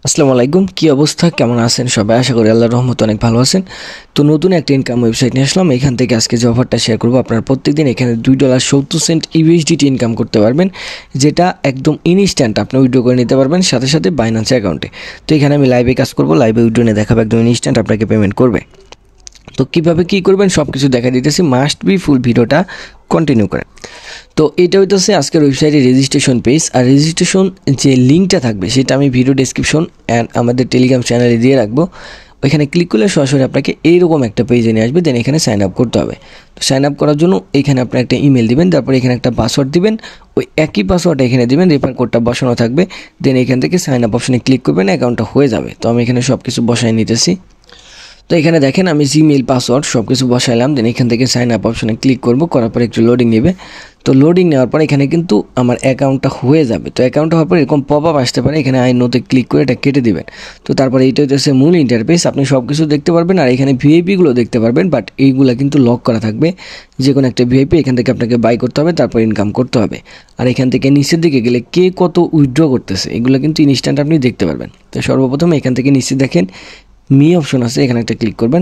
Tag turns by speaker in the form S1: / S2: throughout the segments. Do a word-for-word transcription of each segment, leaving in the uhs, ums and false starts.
S1: আসসালামু আলাইকুম, কি অবস্থা, কেমন আছেন সবাই? আশা করি আল্লাহর রহমতে অনেক ভালো আছেন। তো নতুন একটা ইনকাম ওয়েবসাইট নিয়ে আসলাম। এখান থেকে আজকে যে অফারটা শেয়ার করবো, আপনারা প্রত্যেকদিন এখানে দুই ডলার সত্তর সেন্ট ইউএসডিটি ইনকাম করতে পারবেন, যেটা একদম ইনস্ট্যান্ট আপনি উইথড্র করে নিতে পারবেন সাথে সাথে বাইন্যান্স অ্যাকাউন্টে। তো এখানে আমি লাইভে কাজ করবো, লাইভে উইথড্র নিয়ে দেখাবো, একদম ইনস্ট্যান্ট আপনাকে পেমেন্ট করবে। তো কীভাবে কী করবেন সব কিছু দেখা দিতেছি, মাস্ট বি ফুল ভিডিওটা কন্টিনিউ করেন। তো এটা হইতেছে আজকের ওয়েবসাইটের রেজিস্ট্রেশন পেজ, আর রেজিস্ট্রেশন যে লিঙ্কটা থাকবে সেটা আমি ভিডিও ডেসক্রিপশন অ্যান্ড আমাদের টেলিগ্রাম চ্যানেলে দিয়ে রাখবো। ওইখানে ক্লিক করলে সরাসরি আপনাকে এইরকম একটা পেজে নিয়ে আসবে, দেন এখানে সাইন আপ করতে হবে। তো সাইন আপ করার জন্য এখানে আপনার একটা ইমেল দিবেন, তারপর এখানে একটা পাসওয়ার্ড দিবেন, ওই একই পাসওয়ার্ড এখানে দিবেন, রেফার কোডটা বসানো থাকবে, দেন এখান থেকে সাইন আপ অপশনে ক্লিক করবেন, অ্যাকাউন্টটা হয়ে যাবে। তো আমি এখানে সব কিছু বসাই নিতেছি। তো এখানে দেখেন আমি জিমেইল পাসওয়ার্ড সব কিছু বসাইলাম, দেন এখান থেকে সাইন আপ অপশনে ক্লিক করব, করার পর একটু লোডিং নেবে। তো লোডিং নেওয়ার পর এখানে কিন্তু আমার অ্যাকাউন্টটা হয়ে যাবে। তো অ্যাকাউন্টটা হওয়ার পর এরকম পপ আপ আসতে পারে, এখানে আই নোতে ক্লিক করে এটা কেটে দিবেন। তো তারপরে এইটা হচ্ছে মূল ইন্টারফেস, আপনি সব কিছু দেখতে পারবেন, আর এখানে ভিআইপিগুলো দেখতে পারবেন, বাট এইগুলো কিন্তু লক করা থাকবে। যে কোনো একটা ভিআইপি এখান থেকে আপনাকে বাই করতে হবে, তারপর ইনকাম করতে হবে। আর এখান থেকে নিচের দিকে গেলে কে কত উইথড্র করতেছে এগুলো কিন্তু ইনস্ট্যান্ট আপনি দেখতে পারবেন। তো সর্বপ্রথম এখান থেকে নিচে দেখেন মি অপশন আছে, এখানে একটা ক্লিক করবেন,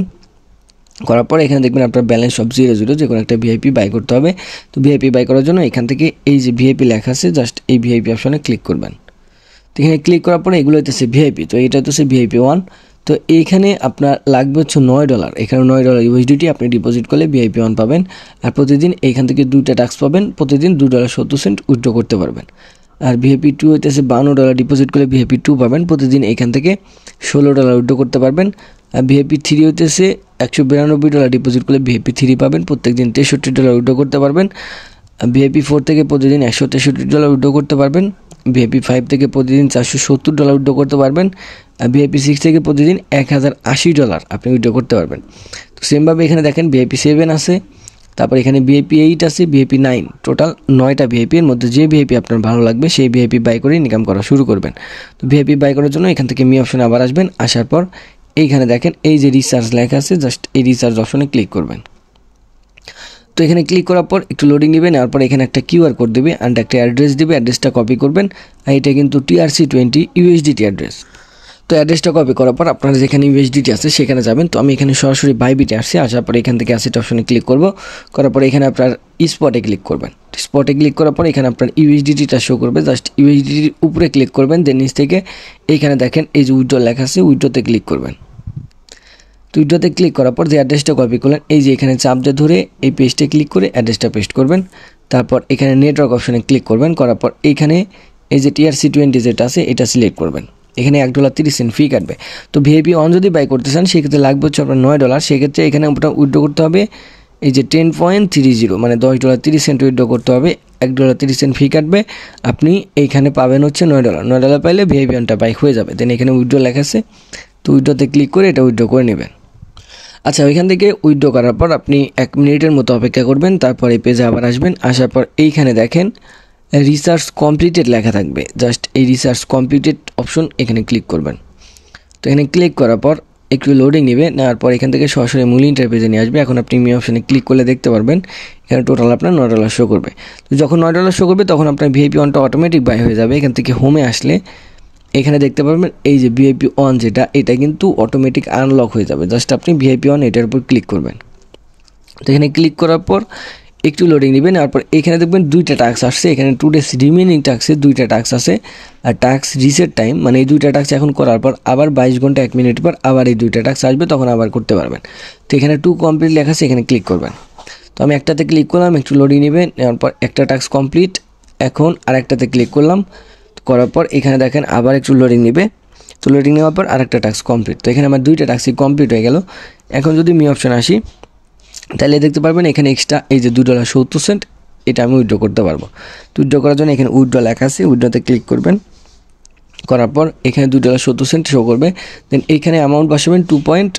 S1: করার পর এখানে দেখবেন আপনার ব্যালেন্স সব জিরো জিরো, যে কোনো একটা ভিআইপি বাই করতে হবে। তো ভিআইপি বাই করার জন্য এখান থেকে এই যে ভিআইপি লেখা আছে, জাস্ট এই ভিআইপি অপশনে ক্লিক করবেন। তো এখানে ক্লিক করার পরে এগুলো হচ্ছে ভিআইপি, তো এটা হচ্ছে ভিআইপি ওয়ান। তো এইখানে আপনার লাগবে হচ্ছে নয় ডলার, এখানে নয় ডলার ইউএসডিটি আপনি ডিপোজিট করলে ভিআইপি ওয়ান পাবেন। আর প্রতিদিন এইখান থেকে দুইটা টাস্ক পাবেন, প্রতিদিন দুই ডলার সত্তর সেন্ট উইথড্র করতে পারবেন। আর ভিআইপি টু হইতেছে বান্ন ডলার ডিপোজিট করলে ভিআইপি টু পাবেন, প্রতিদিন এইখান থেকে ষোলো ডলার উইথড্র করতে পারবেন। আর ভিআইপি থ্রি হইতেছে একশো বিরানব্বই ডলার ডিপোজিট করলে ভিআইপি থ্রি পাবেন, প্রত্যেকদিন তেষট্টি ডলার উইথড্র করতে পারবেন। ভিআইপি ফোর থেকে প্রতিদিন একশো তেষট্টি ডলার উইথড্র করতে পারবেন। ভিআইপি ফাইভ থেকে প্রতিদিন চারশো সত্তর ডলার উইথড্র করতে পারবেন। আর ভিআইপি সিক্স থেকে প্রতিদিন এক হাজার আশি ডলার আপনি উইথড্র করতে পারবেন। তো সেমভাবে এখানে দেখেন ভিআইপি সেভেন আছে, তারপর এখানে ভিআইপি এইট আছে, ভিআইপি নাইন, টোটাল নয়টা ভিআইপি। এর মধ্যে যে ভিআইপি আপনার ভালো লাগবে সেই ভিআইপি বাই করে ইনকাম করা শুরু করবেন। তো ভিআইপি বাই করার জন্য এখান থেকে মি অপশনে আবার আসবেন, আসার পর এইখানে দেখেন এই যে রিচার্জ লেখা আছে, জাস্ট এই রিচার্জ অপশনে ক্লিক করবেন। তো এখানে ক্লিক করার পর একটু লোডিং নেবেন, নেওয়ার পর এখানে একটা কিউআর কোড দেবে অ্যান্ড একটা অ্যাড্রেস দেবে, অ্যাড্রেসটা কপি করবেন। আর এটা কিন্তু টিআরসি টোয়েন্টি ইউএসডিটি অ্যাড্রেস। তো অ্যাড্রেসটা কপি করার পর আপনার যেখানে ইউএসডিটি আছে সেখানে যাবেন। তো আমি এখানে সরাসরি বাইবিটে আসছি, আসার পর এখান থেকে অ্যাসেট অপশনে ক্লিক করব, করার পর এখানে আপনার স্পটে ক্লিক করবেন। স্পটে ক্লিক করার পর এখানে আপনার ইউএসডিটিটা শো করবে, জাস্ট ইউএসডিটির উপরে ক্লিক করবেন, দেন নিচ থেকে এইখানে দেখেন এই যে উইথড্র লেখা আছে, উইথড্রতে ক্লিক করবেন। তো উইথড্রতে ক্লিক করার পর যে অ্যাড্রেসটা কপি করলেন এই যে এখানে চাপ দিয়ে ধরে এই পেজটা ক্লিক করে অ্যাড্রেসটা পেস্ট করবেন। তারপর এখানে নেটওয়ার্ক অপশনে ক্লিক করবেন, করার পর এইখানে এই যে টিআরসি টোয়েন্টি যেটা আছে এটা সিলেক্ট করবেন। এখানে এক ডলার তিরিশ সেন্ট ফি কাটবে। তো ভিআইপি ওয়ান যদি বাই করতে চান সেক্ষেত্রে লাগবে হচ্ছে আপনার নয় ডলার, সেক্ষেত্রে এখানে ওটা উইথড্র করতে হবে এই যে টেন পয়েন্ট থ্রি জিরো মানে দশ ডলার তিরিশ সেন্ট উইথড্র করতে হবে, এক ডলার তিরিশ সেন্ট ফি কাটবে। আপনি এইখানে পাবেন হচ্ছে নয় ডলার, নয় ডলার পাইলে ভিআইপি ওয়ানটা বাই হয়ে যাবে। দেন এখানে উইথড্র লেখা আছে, তো উইথড্রতে ক্লিক করে এটা উইথড্র করে নেবেন। আচ্ছা, ওইখান থেকে উইথড্র করার পর আপনি এক মিনিটের মতো অপেক্ষা করবেন, তারপর এই পেজে আবার আসবেন। আসার পর এইখানে দেখেন রিসার্চ কমপ্লিটেড লেখা থাকবে, জাস্ট এই রিসার্চ কমপ্লিটেড অপশন এখানে ক্লিক করবেন। তো এখানে ক্লিক করার পর একটু লোডিং নেবে, নেওয়ার পর এখান থেকে সরাসরি মূল ইন্টারপেজে নিয়ে আসবে। এখন আপনি মি অপশনে ক্লিক করলে দেখতে পারবেন এখানে টোটাল আপনার নয় ডলার শো করবে। তো যখন নয় ডলার শো করবে তখন আপনার ভিআইপি ওয়ানটা অটোমেটিক বাই হয়ে যাবে। এখান থেকে হোমে আসলে এখানে দেখতে পারবেন এই যে ভিআইপি ওয়ান যেটা, এটা কিন্তু অটোমেটিক আনলক হয়ে যাবে, জাস্ট আপনি ভিআইপি ওয়ান এটার উপর ক্লিক করবেন। তো এখানে ক্লিক করার পর একটু লোডিং নেবেন, তারপর এখানে দেখবেন দুইটা টাস্ক আসছে, এখানে টু ডেজ রিমেনিং টাস্কে দুইটা টাস্ক আছে। আর টাস্ক রিসেট টাইম মানে এই দুইটা টাস্ক এখন করার পর আবার বাইশ ঘন্টা এক মিনিট পর আবার এই দুইটা টাস্ক আসবে, তখন আবার করতে পারবেন। তো এখানে টু কমপ্লিট লেখা আছে, এখানে ক্লিক করবেন। তো আমি একটাতে ক্লিক করলাম, একটু লোডিং নেবেন, নেওয়ার পর একটা টাস্ক কমপ্লিট। এখন আর একটাতে ক্লিক করলাম, করার পর এখানে দেখেন আবার একটু লোডিং নেবে। তো লোডিং নেওয়ার পর আরেকটা টাস্ক কমপ্লিট। তো এখানে আমার দুইটা টাস্কই কমপ্লিট হয়ে গেল। এখন যদি মি অপশন আসি তাহলে দেখতে পারবেন এখানে এক্সট্রা এই যে দুই ডলার সত্তর সেন্ট এটা আমি উইথড্র করতে পারবো। তো উইথড্র করার জন্য এখানে উইথড্র লেখা আছে, উইথড্রতে ক্লিক করবেন, করার পর এখানে দুই ডলার সত্তর সেন্ট শো করবে। দেন এইখানে অ্যামাউন্ট বসাবেন টু পয়েন্ট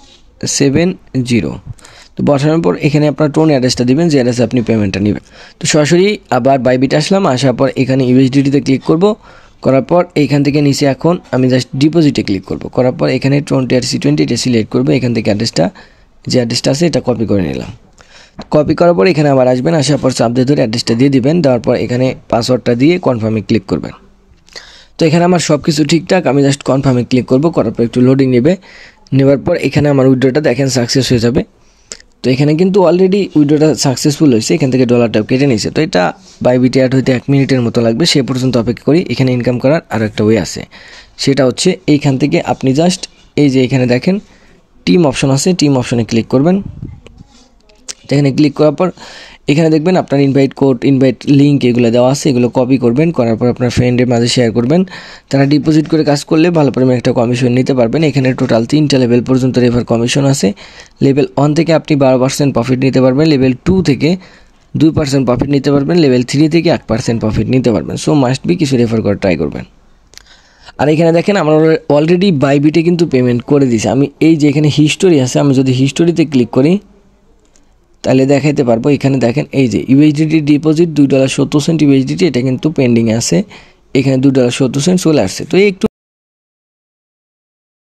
S1: সেভেন জিরো। তো বসানোর পর এখানে আপনার টোন অ্যাড্রেসটা দিবেন, যে অ্যাড্রেসে আপনি পেমেন্টটা নেবেন। তো সরাসরি আবার বাইবিটে আসলাম, আসার পর এখানে ইউএসডিটিতে ক্লিক করব, করার পর এইখান থেকে নিচে এখন আমি জাস্ট ডিপোজিটে ক্লিক করব, করার পর এখানে টোয়েন্টি আর সি টোয়েন্টি এটা সিলেক্ট করবো। এখান থেকে অ্যাড্রেসটা যে অ্যাড্রেসটা আছে এটা কপি করে নিলাম। কপি করার পর এখানে আবার আসবেন, আসার পর চাপ দিয়ে ধরে অ্যাড্রেসটা দিয়ে দিবেন, দেওয়ার পর এখানে পাসওয়ার্ডটা দিয়ে কনফার্মে ক্লিক করবেন। তো এখানে আমার সব কিছু ঠিকঠাক, আমি জাস্ট কনফার্মে ক্লিক করব, করার পর একটু লোডিং নেবে, নেওয়ার পর এখানে আমার উইথড্রটা দেখেন সাকসেস হয়ে যাবে। তো এখানে কিন্তু অলরেডি উইথড্রটা সাকসেসফুল হয়েছে, এখান থেকে ডলারটাও কেটে নিয়েছে। তো এটা বাইবিটি অ্যাড হইতে এক মিনিটের মতো লাগবে, সে পর্যন্ত অপেক্ষা করি। এখানে ইনকাম করার আরও একটা ওয়ে আছে, সেটা হচ্ছে এইখান থেকে আপনি জাস্ট এই যে এখানে দেখেন টিম অপশন আছে, টিম অপশনে ক্লিক করবেন। এখানে ক্লিক করার পর এখানে দেখবেন আপনার ইনভাইট কোড, ইনভাইট লিঙ্ক এগুলো দেওয়া আছে, এগুলো কপি করবেন, করার পর আপনার ফ্রেন্ডের মাঝে শেয়ার করবেন। তারা ডিপোজিট করে কাজ করলে ভালো পরিমাণে একটা কমিশন নিতে পারবেন। এখানে টোটাল তিনটা লেভেল পর্যন্ত রেফার কমিশন আছে। লেভেল ওয়ান থেকে আপনি বারো পার্সেন্ট প্রফিট নিতে পারবেন, লেভেল টু থেকে দুই পার্সেন্ট প্রফিট নিতে পারবেন, লেভেল থ্রি থেকে এক পার্সেন্ট প্রফিট নিতে পারবেন। সো মাস্ট বি কিছু রেফার করে ট্রাই করবেন। আর এখানে দেখেন আমরা অলরেডি বাইবিটে কিন্তু পেমেন্ট করে দিয়েছি। আমি এই যে এখানে হিস্টোরি আছে, আমি যদি হিস্টোরিতে ক্লিক করি তাহলে দেখাইতে পারবো। এখানে দেখেন এই যে ইউএসডিটি ডিপোজিট দুই ডলার সত্তর সেন্ট ইউএসডিটি, এটা কিন্তু পেন্ডিংয়ে আছে। এখানে দুই ডলার সত্তর সেন্ট চলে আসছে। তো একটু